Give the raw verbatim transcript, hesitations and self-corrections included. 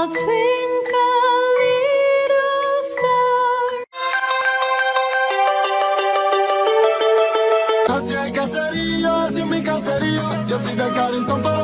twinkle, little star. Así hay caserío, así mi caserío. Yo soy de Carrington,